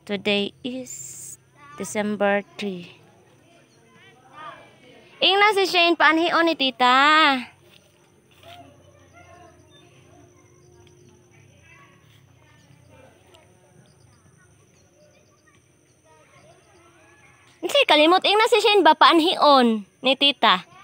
Today is December 3. Ingna si Shane, paanhion ni tita. Kasi kalimot ingna si Shane ba paanhion ni tita.